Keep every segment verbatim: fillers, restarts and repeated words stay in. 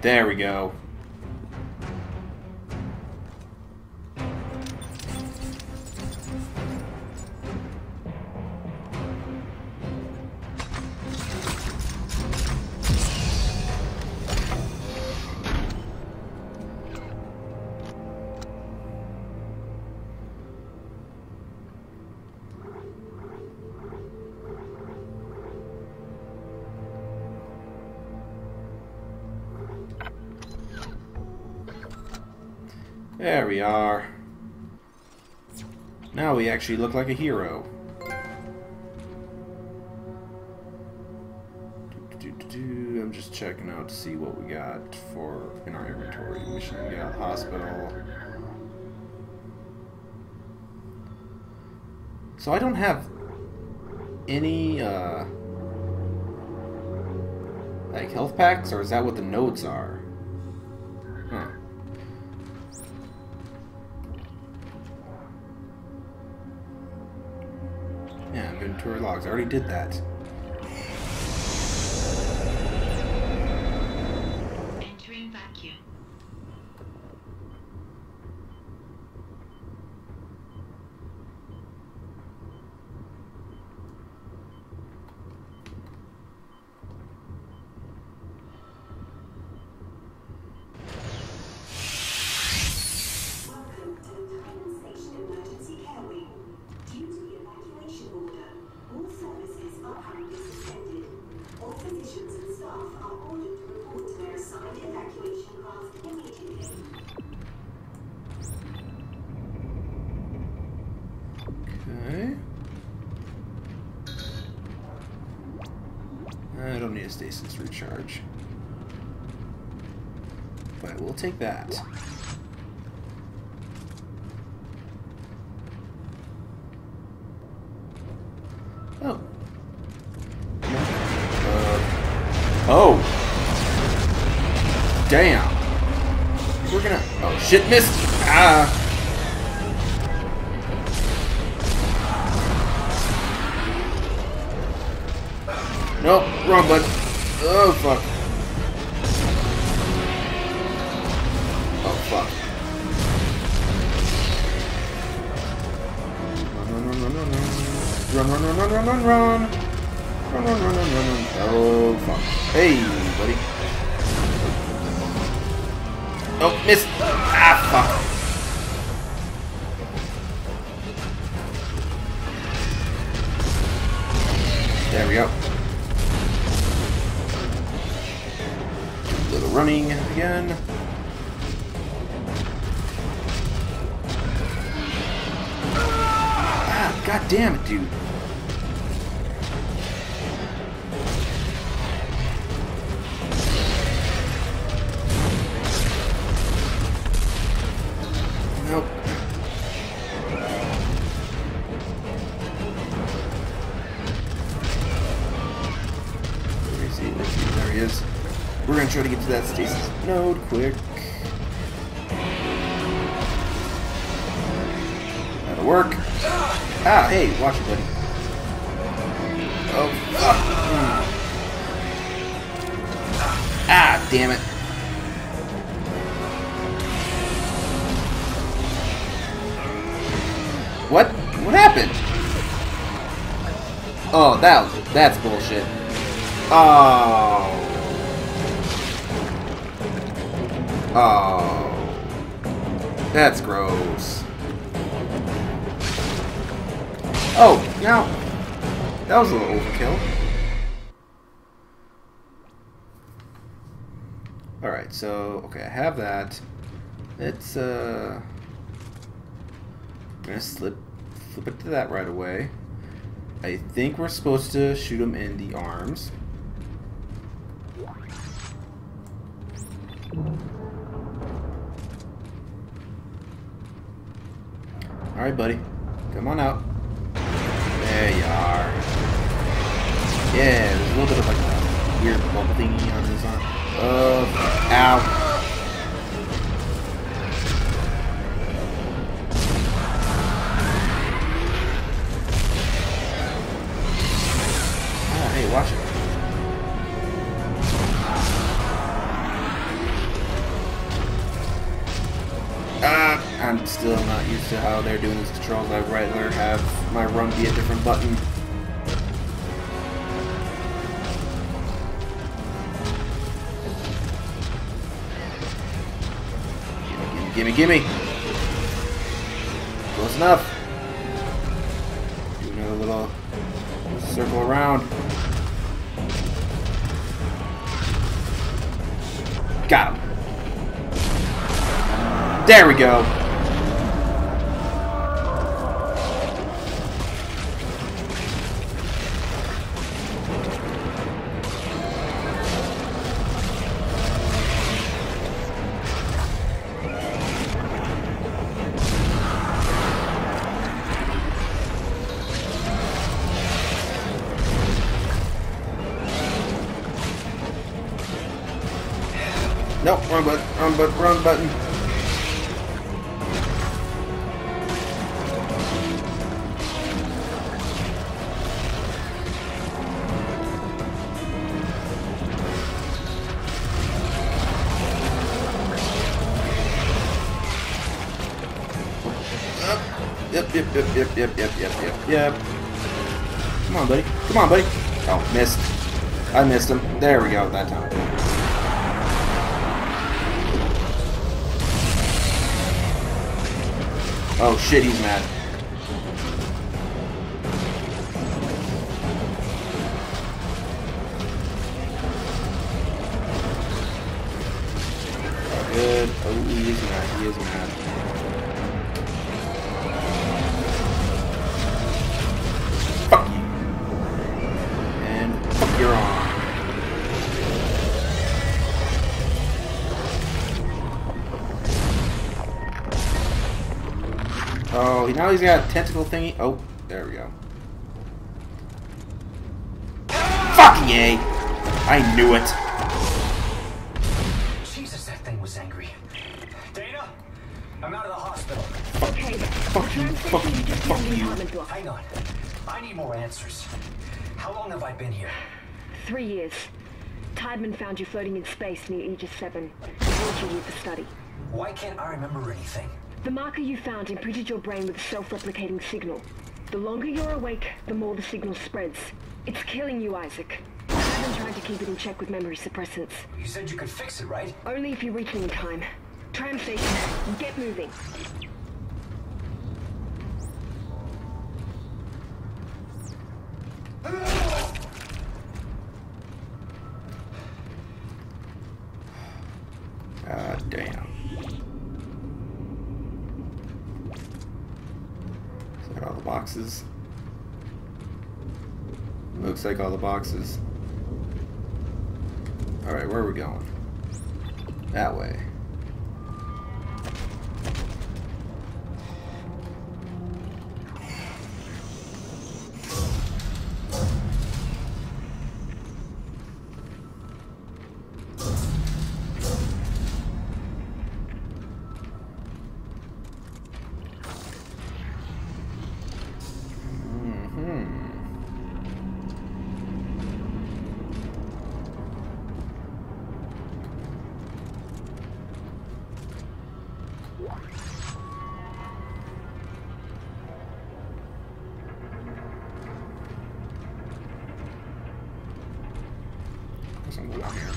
There we go. There we are. Now we actually look like a hero. I'm just checking out to see what we got for in our inventory. Mission, we got hospital. So I don't have any uh, like health packs, or is that what the nodes are? Huh. Yeah, inventory logs. I already did that. Entering vacuum. Welcome to the Compensation Emergency Care Wing. Due to the evacuation order, all services are currently suspended. All physicians and staff are ordered to report to their assigned evacuation craft immediately. Okay. I don't need a stasis recharge. But we'll take that. Oh. Uh, oh. Damn. We're gonna. Oh shit! Missed. Ah. Nope. Wrong button. Oh fuck. Oh fuck. No no no no no. Run, run, run, run, run, run, run! Run, run, run, run, run, run. Oh, fuck. Hey, buddy. Oh, missed! Ah, fuck. There we go. Do a little running again. Ah, god damn it, dude. Nope. Let me see, let's see, there he is. We're gonna try to get to that stasis node quick. That'll work. Ah, hey, watch it, buddy. Oh, fuck. Mm. Ah, damn it. What? What happened? Oh, that that's bullshit. Oh. Oh. That's gross. Oh, now that was a little overkill. Alright, so okay, I have that. Let's uh I'm gonna slip flip it to that right away. I think we're supposed to shoot him in the arms. Alright, buddy. Come on out. There you are. Yeah, there's a little bit of like a weird bubble thingy on his arm. Oh, ow. Ah, hey, watch it. doing these controls. I'd rather have my run be a different button. Gimme, gimme, gimme! Close enough. Do another little circle around. Got him. There we go. Nope, wrong button, wrong button, wrong button. Yep, yep, yep, yep, yep, yep, yep, yep, yep. Come on, buddy. Come on, buddy. Oh, missed. I missed him. There we go, that time. Oh shit, he's mad. Good. Oh, he is mad. He is mad. Fuck you. And fuck your arm. Oh, now he's got a tentacle thingy. Oh, there we go. Fucking A! I knew it. Jesus, that thing was angry. Dana, I'm out of the hospital. Okay, Fuck you, fuck you, fuck you. Hang on. I need more answers. How long have I been here? Three years. Tideman found you floating in space near Aegis seven. He brought you here for study. Why can't I remember anything? The marker you found imprinted your brain with a self-replicating signal. The longer you're awake, the more the signal spreads. It's killing you, Isaac. I've been trying to keep it in check with memory suppressants. You said you could fix it, right? Only if you reach me in time. Tram station, get moving. God damn. Is that all the boxes? Looks like all the boxes. Alright, where are we going? That way. Something down here.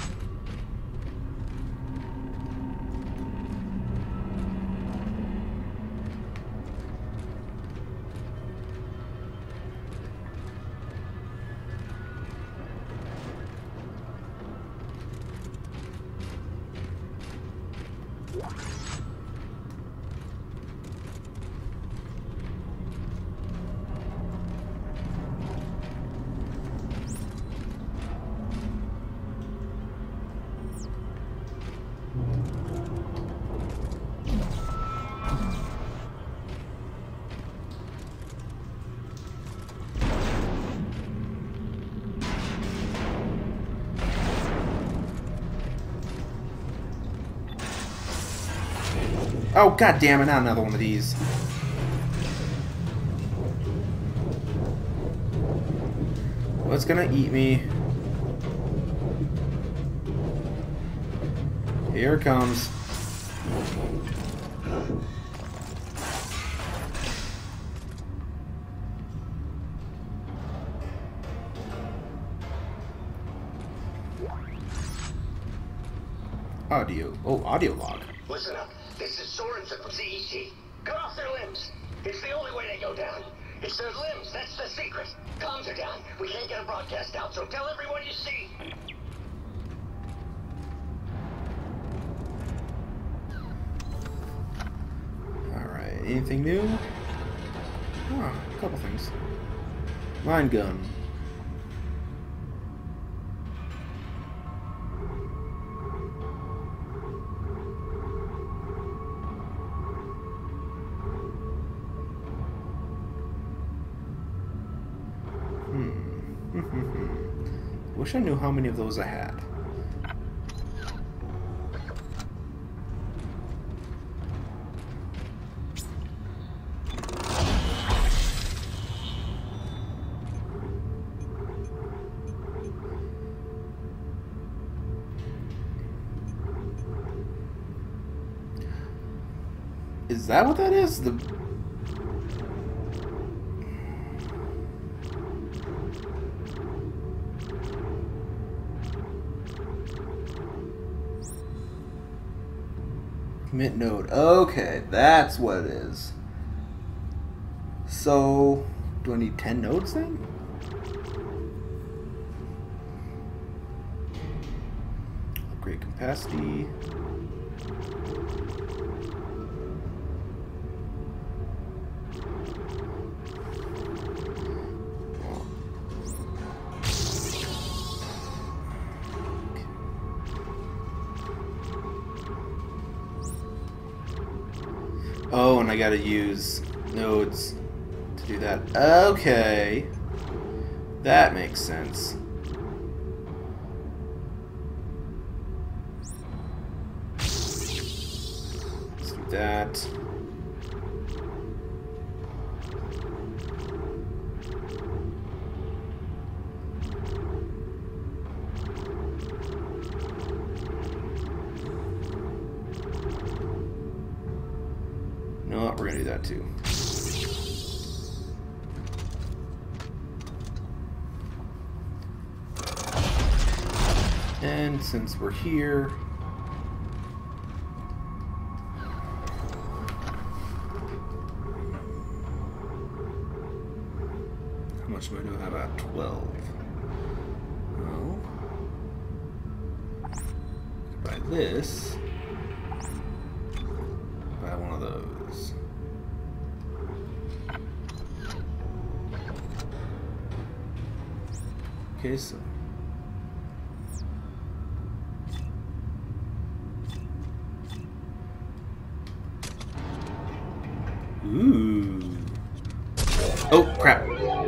Oh, god damn it, not another one of these. What's gonna eat me? Here it comes. Audio. Oh, audio log. Listen up. This is Sorensen from C E C. Cut off their limbs. It's the only way they go down. It's their limbs. That's the secret. Comms are down. We can't get a broadcast out, so tell everyone you see. Alright, anything new? Oh, a couple things. Line gun. Hmm. Wish I knew how many of those I had. Is that what that is? The commit node. Okay, that's what it is. So, do I need ten nodes then? Upgrade capacity. Oh, and I gotta use nodes to do that. Okay. That makes sense. Let's do that. No, we're gonna do that too. And since we're here, how much do I know? How about twelve? Well, buy this. Buy one of those. Okay, so ooh. Oh crap.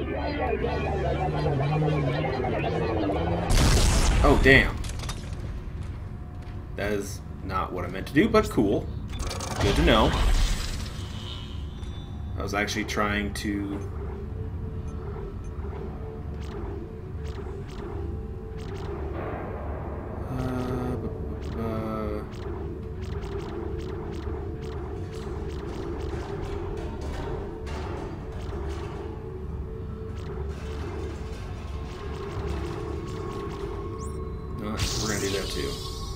Oh damn. That is not what I meant to do, but cool. Good to know. I was actually trying to uh, uh, no, we're gonna do that too.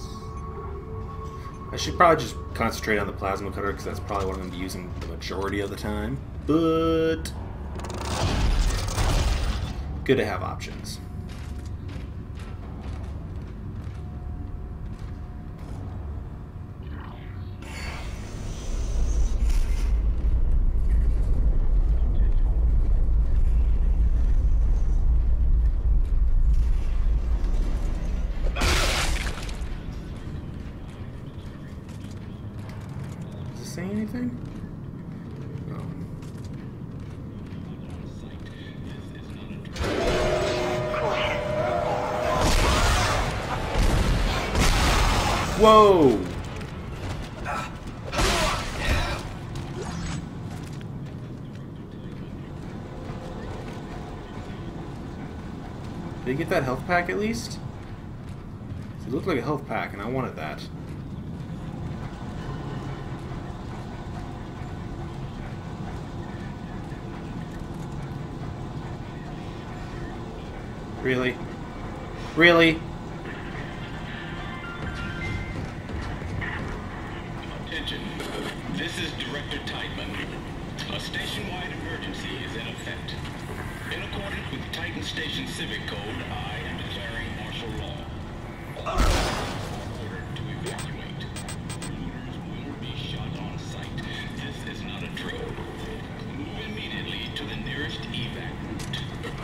I should probably just concentrate on the plasma cutter because that's probably what I'm going to be using the majority of the time. But good to have options. Say anything? No. Whoa! Did he get that health pack at least? It looked like a health pack and I wanted that. Really? Really? is Director Tideman. A station-wide emergency is in effect. In accordance with Titan Station Civic Code, I am declaring martial law. All are ordered to evacuate. Looters will be shot on sight. This is not a drill. Move immediately to the nearest evac route.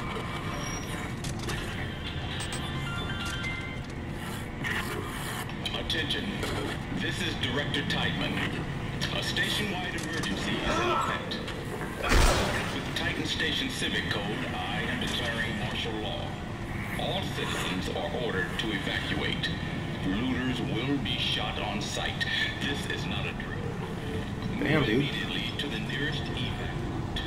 Attention. This is Director Tideman. A station-wide emergency is in effect. With Titan Station Civic Code, I am declaring martial law. All citizens are ordered to evacuate. Looters will be shot on sight. This is not a drill. Damn, Move dude. immediately to the nearest evac route.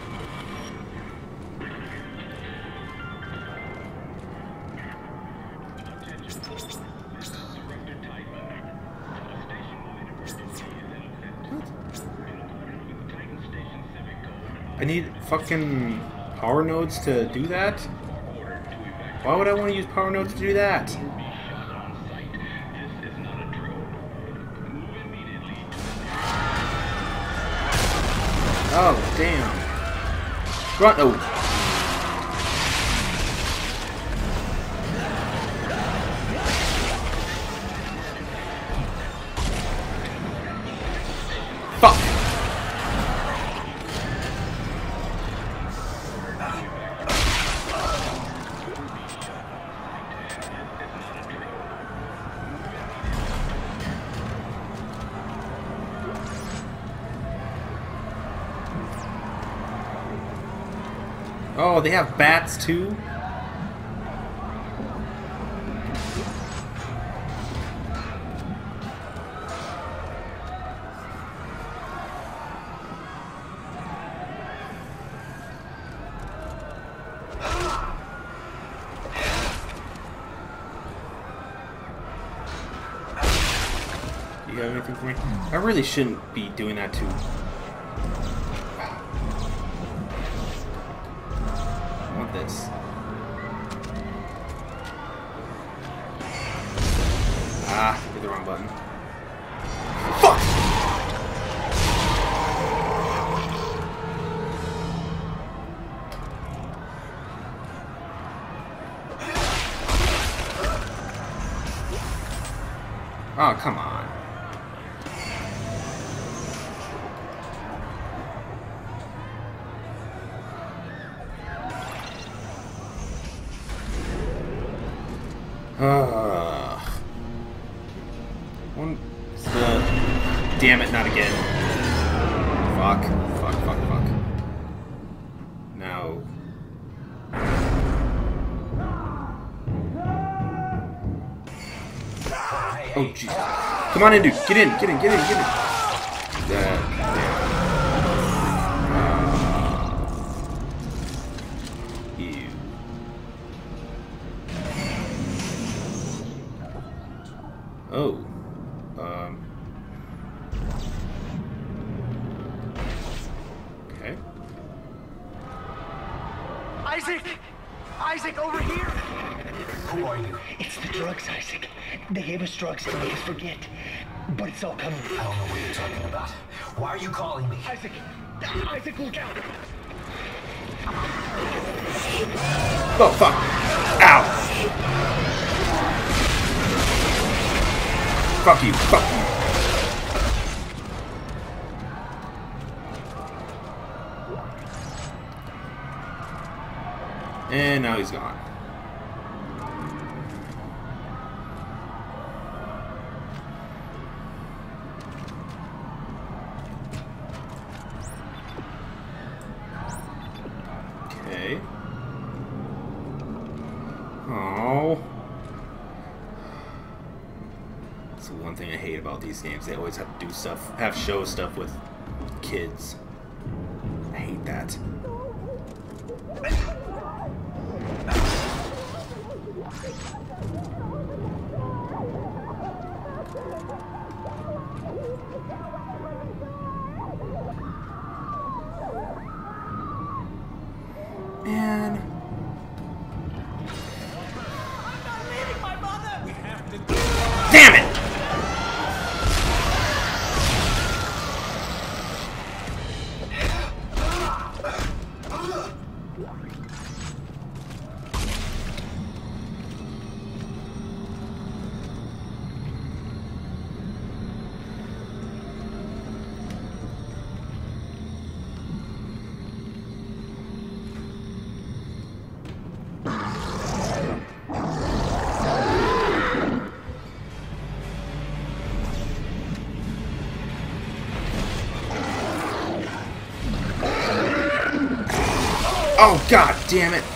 Attention. This is Director Tideman. A station-wide emergency is in effect. In accordance with Titan Station Civic Code, I need fucking power nodes to do that? are ordered to evacuate. Why would I want to use power nodes to do that? Be shot on sight. This is not a drill. Move immediately to the Oh, damn. Run. Oh. Fuck. Oh, they have bats too? Do you have anything for me? I really shouldn't be doing that too. I want this. Ah, hit the wrong button. Fuck! Oh, come on. Ugh. One. Uh, damn it, not again. Fuck. Fuck, fuck, fuck. No. Oh, jeez. Come on in, dude. Get in, get in, get in, get in. Uh, damn. Ew. Oh. Um. Okay. Isaac! Isaac, over here! Who are you? It's the drugs, Isaac. They gave us drugs to make us forget. But it's all coming. I don't know what you're talking about. Why are you calling me? Isaac! Isaac, look out! Oh, fuck. Ow. Fuck you, fuck you. And now he's gone. Okay. Oh. That's the one thing I hate about these games. They always have to do stuff, have show stuff with kids. I hate that. Man. Damn it! Oh, god damn it!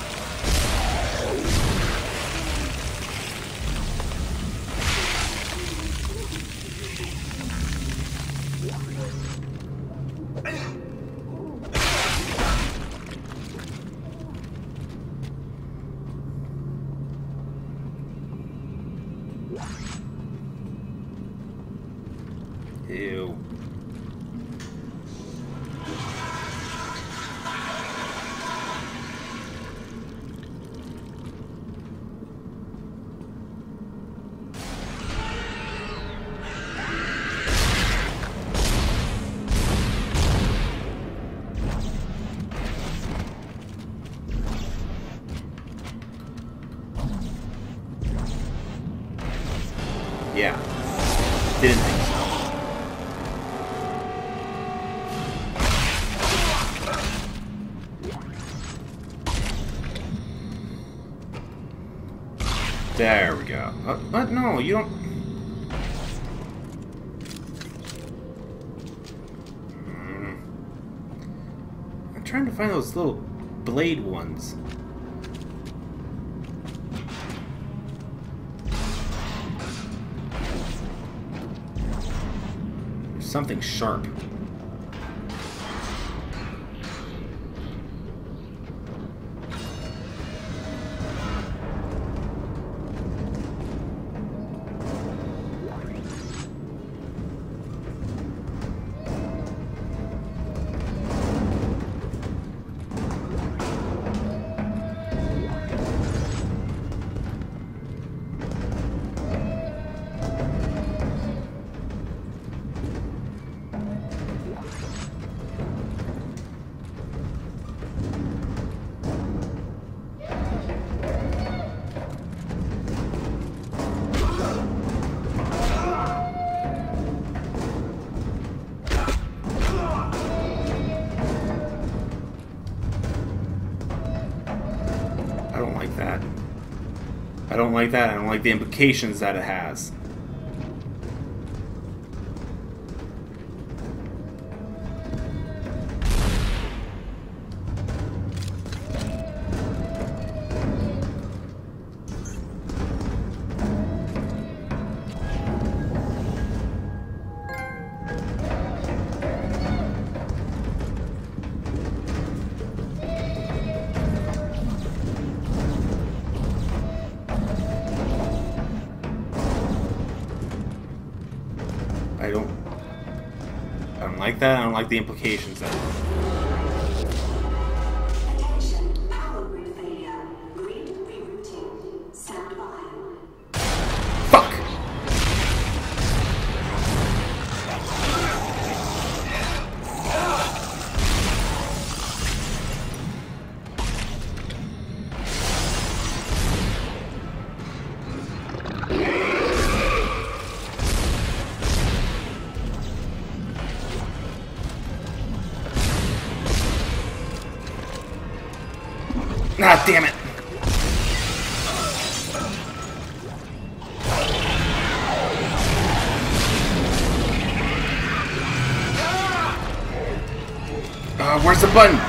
Ew. Yeah. Didn't think so. There we go. Uh, but no, you don't... Hmm. I'm trying to find those little blade ones. Something sharp. I don't like that. I don't like that. I don't like the implications that it has. I don't... I don't like that. I don't like the implications of it. Attention, power grid failure. Grid rerouting. Stand by. Fuck! Ah, damn it! Uh, where's the button?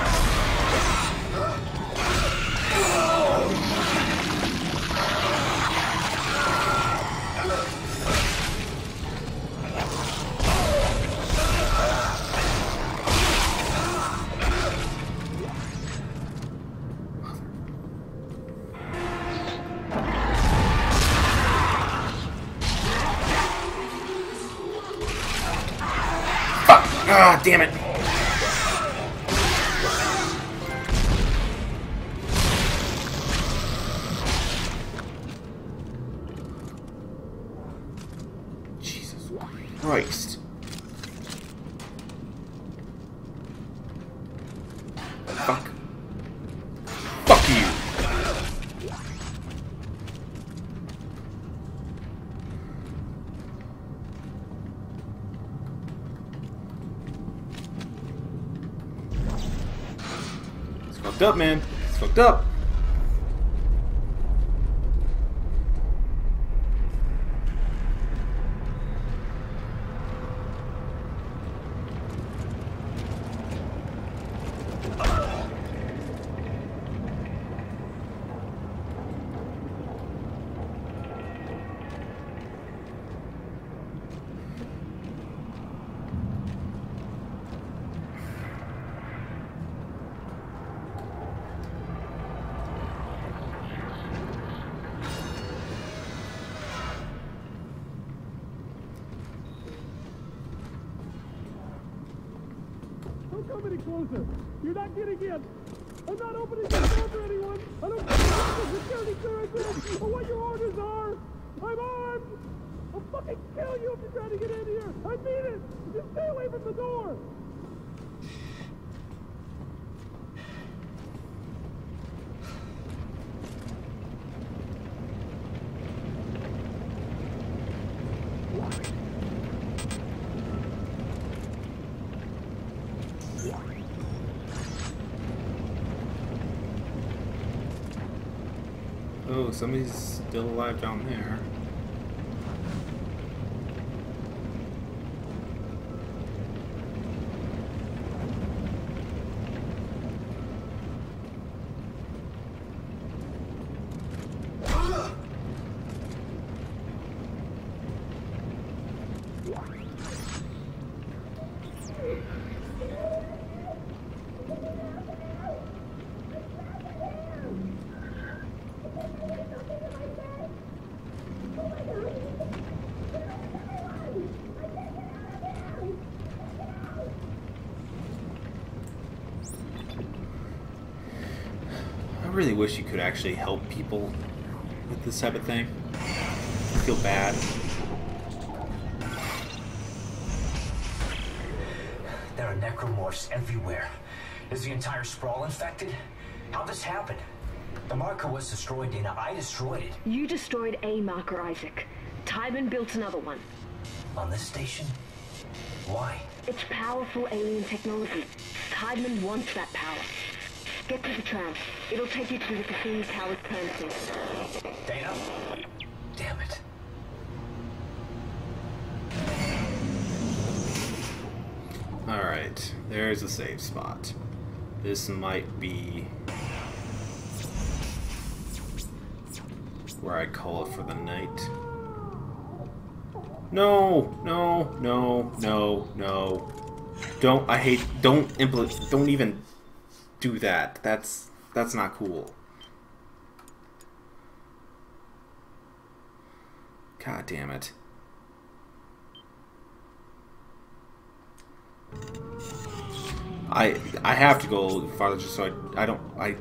Ah, damn it. Jesus Christ. Fuck. fucked up, man. It's fucked up. Don't come any closer. You're not getting in. I'm not opening the door for anyone. I don't care what the security clearance is or what your orders are. I'm armed. I'll fucking kill you if you're trying to get in here. I mean it. Just stay away from the door. Oh, somebody's still alive down there. I really wish you could actually help people with this type of thing. I feel bad. There are necromorphs everywhere. Is the entire sprawl infected? How'd this happen? The marker was destroyed, Dana. I destroyed it. You destroyed a marker, Isaac. Tybin built another one. On this station? Why? It's powerful alien technology. Tybin wants that power. Get to the tram. It'll take you to the Cassini Tower's premises. Dana? Damn it. Alright, there's a save spot. This might be where I call it for the night. No, no, no, no, no. Don't, I hate, don't implement, don't even do that. That's, that's not cool. God damn it. I, I have to go a little farther just so I, I don't, I...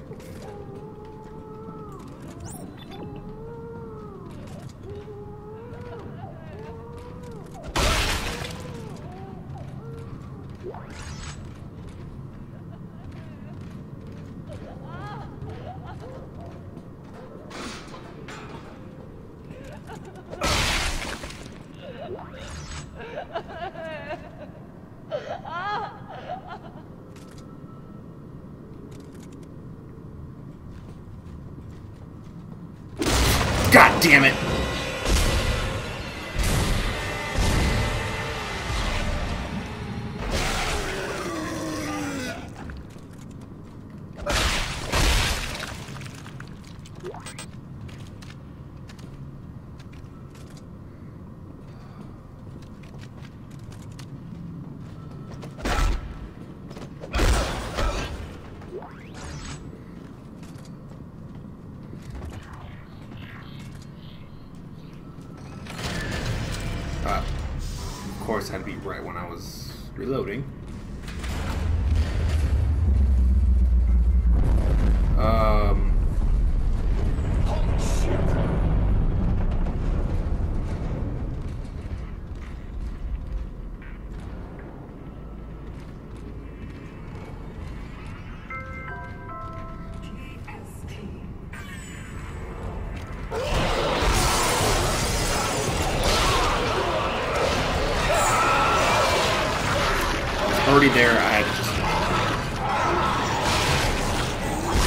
God damn it! Uh, of course, it had to be right when I was reloading. Um. Holy shit. Already there, I had to just...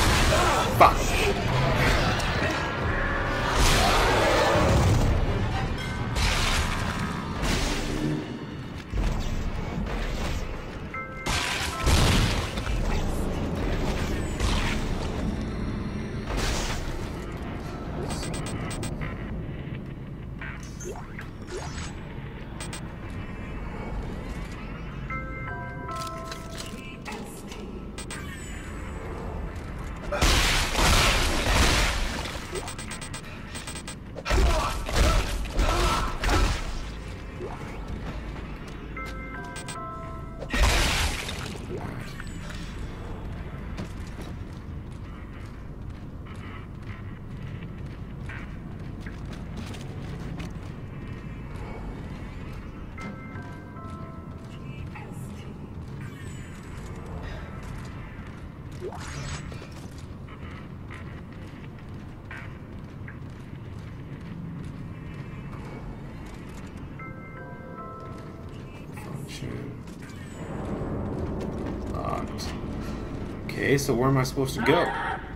Function. Locked. Okay, so where am I supposed to go?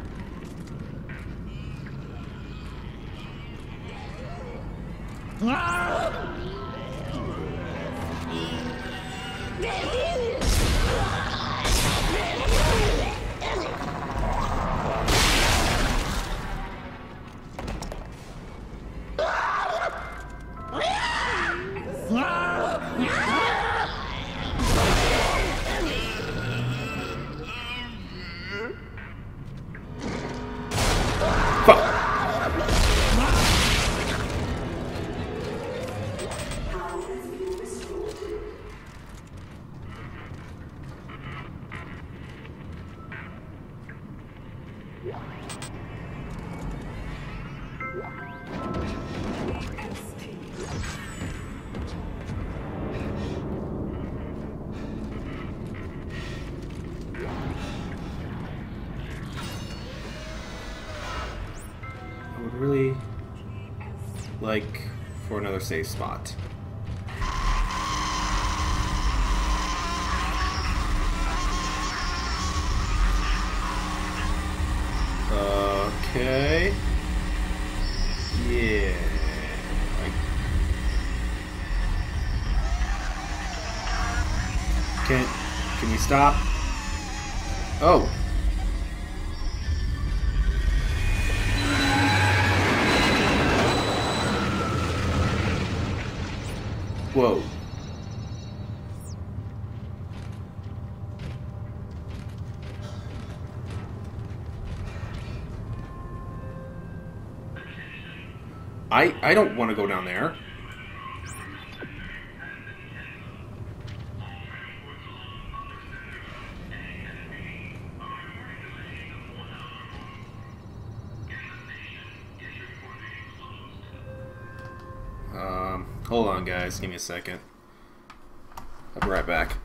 Really like for another save spot. Okay. Yeah. I... Can can we stop? Oh. Whoa. I I don't want to go down there. Um, hold on, guys. Give me a second. I'll be right back.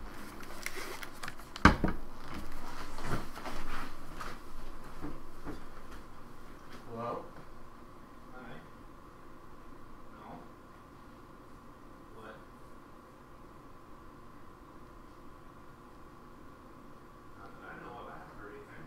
Hello? Hi. No? What? Not that I know of. I haven't heard anything.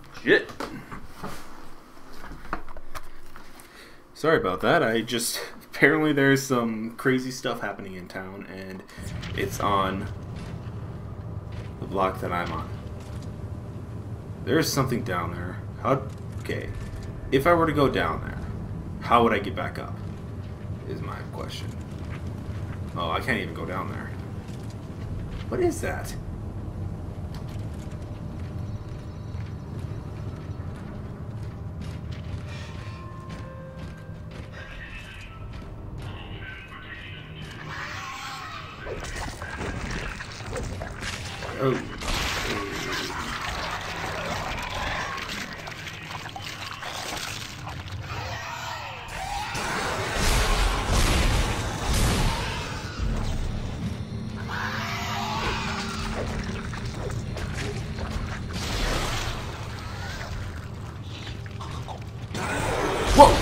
Shit. Sorry about that. I just apparently there's some crazy stuff happening in town, and it's on the block that I'm on. There's something down there. How? Okay. If I were to go down there, how would I get back up? Is my question. Oh, I can't even go down there. What is that? Oh. Whoa!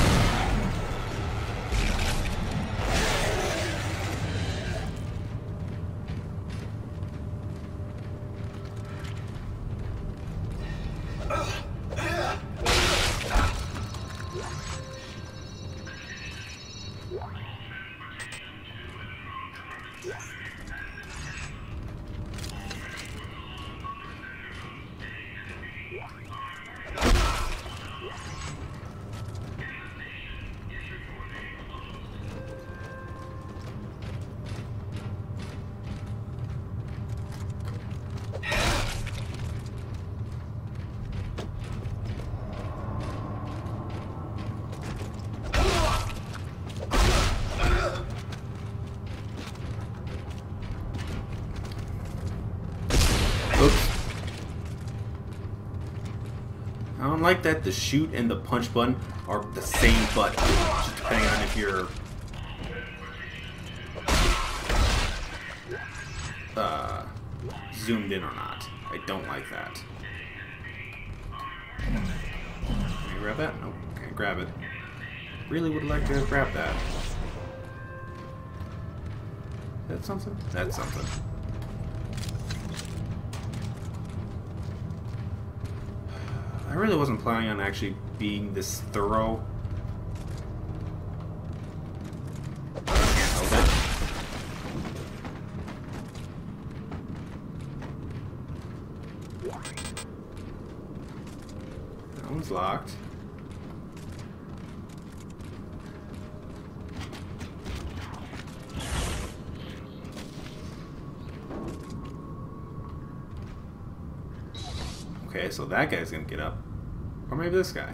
Oops. I don't like that the shoot and the punch button are the same button, just depending on if you're uh, zoomed in or not. I don't like that. Can I grab that? Nope, can't grab it. Really would like to grab that. That's something? That's something. I really wasn't planning on actually being this thorough. I can't help it. That one's locked. Okay, so that guy's gonna get up. Or maybe this guy.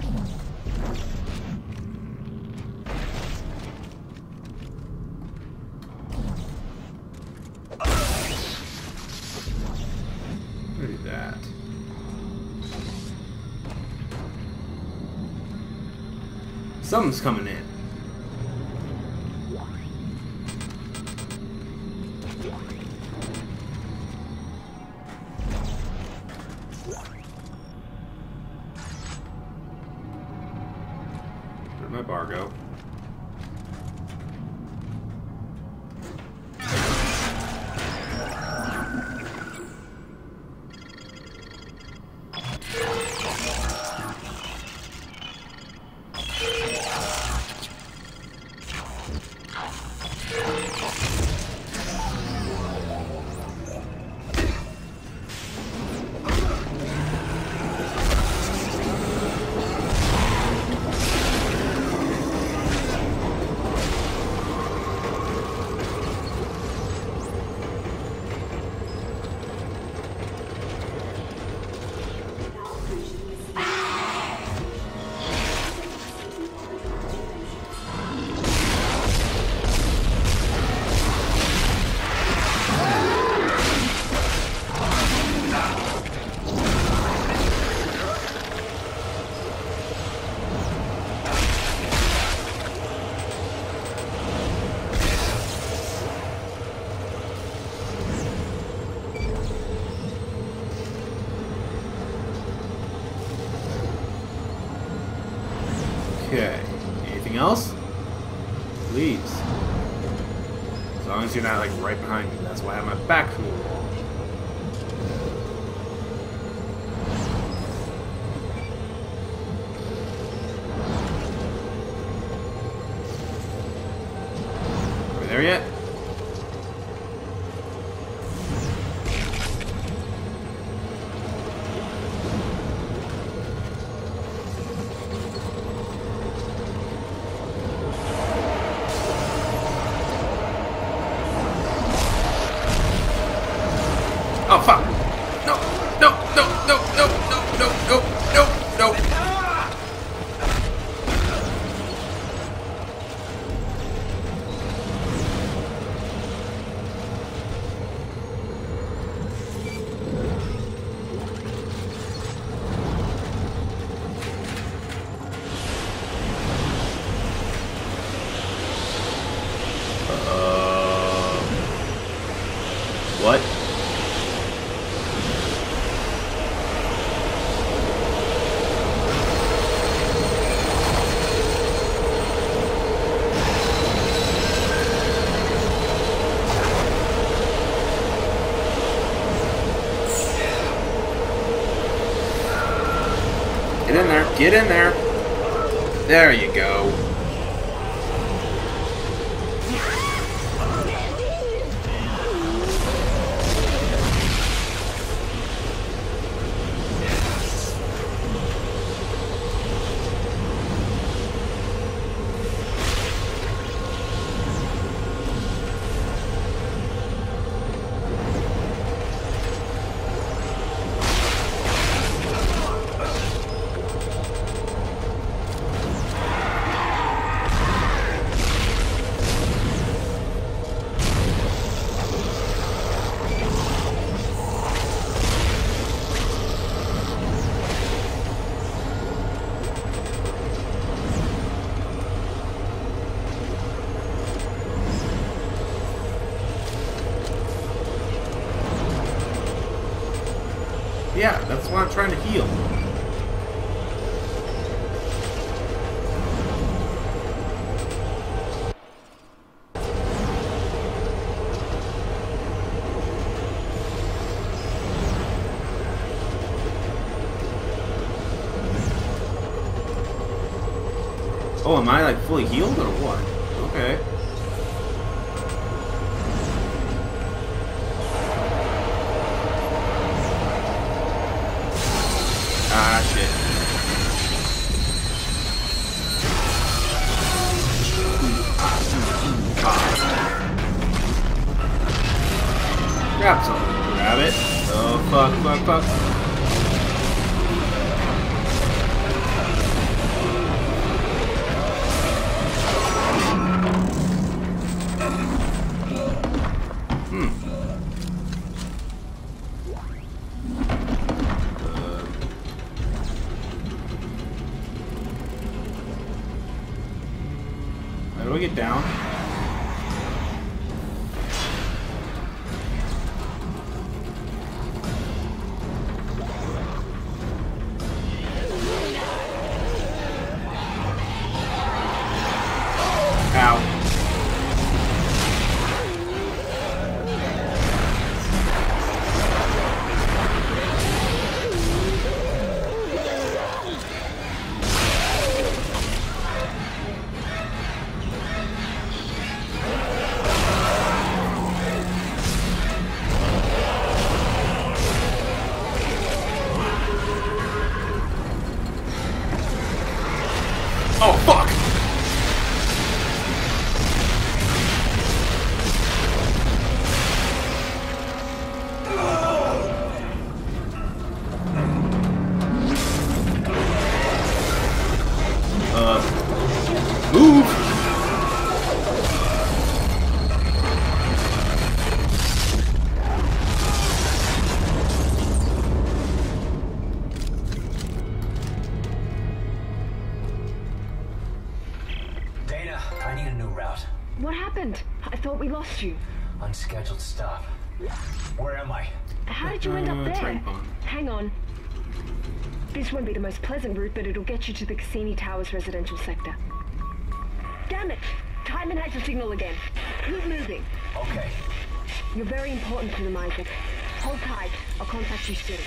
Look at that. Something's coming in. Where'd my bar go? Okay. Anything else? Please. As long as you're not like right behind me. That's why I have my back to the wall. Oh fuck! No! No! No! No! No! No! No! No! No! No! What? Get in there. Get in there. There you go. Yeah, that's why I'm trying to heal. Oh, am I like fully healed or what? Okay. Ah, shit. Grab something. Grab it. Oh, fuck, fuck, fuck. Hmm. How do I get down? Ow. Oh, fuck! Uh, move! Dana, I need a new route. What happened? I thought we lost you. Unscheduled stop. Where am I? How did you end up Uh, there? train pond. Hang on. This won't be the most pleasant route, but it'll get you to the Cassini Towers residential sector. Damn it! Timon has the signal again. Keep moving. Okay. You're very important to them, Isaac. Hold tight. I'll contact you soon.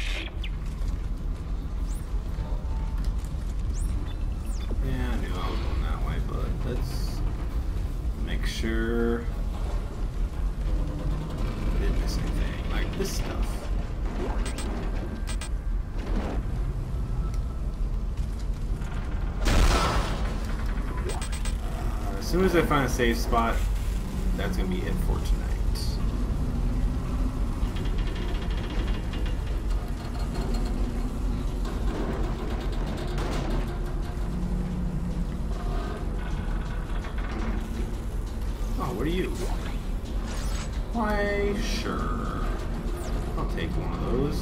Yeah, I knew I was going that way, but let's make sure I didn't miss anything. Like this stuff. Uh, as soon as I find a safe spot, that's gonna be it for tonight. Why, sure. I'll take one of those.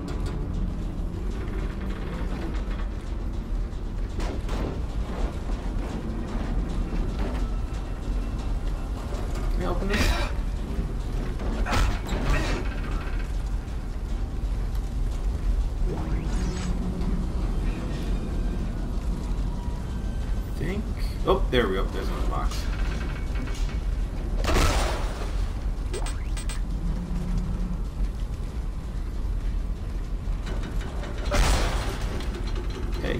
Can you open this? Think. Oh, there we go. There's another box. Okay.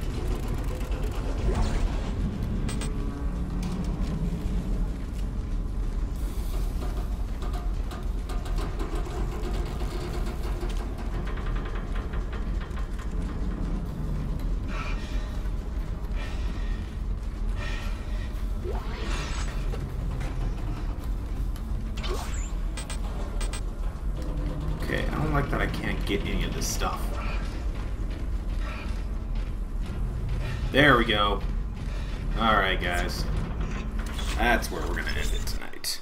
Okay, I don't like that I can't get any of this stuff. There we go. Alright, guys. That's where we're gonna end it tonight.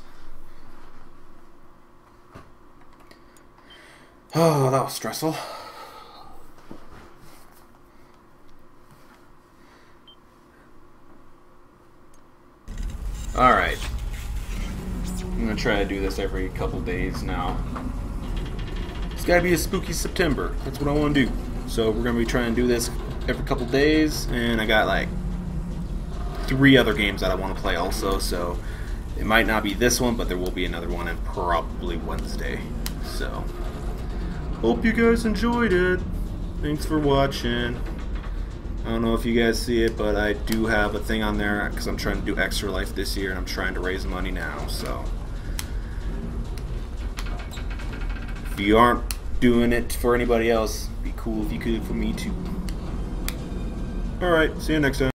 Oh, that was stressful. Alright. I'm gonna try to do this every couple days now. It's gotta be a spooky September. That's what I want to do. So we're gonna be trying to do this every couple days, and I got like three other games that I want to play also. So it might not be this one, but there will be another one, and probably Wednesday. So hope you guys enjoyed it. Thanks for watching. I don't know if you guys see it, but I do have a thing on there because I'm trying to do Extra Life this year, and I'm trying to raise money now. So if you aren't doing it for anybody else, it'd be cool if you could for me too. Alright, see you next time.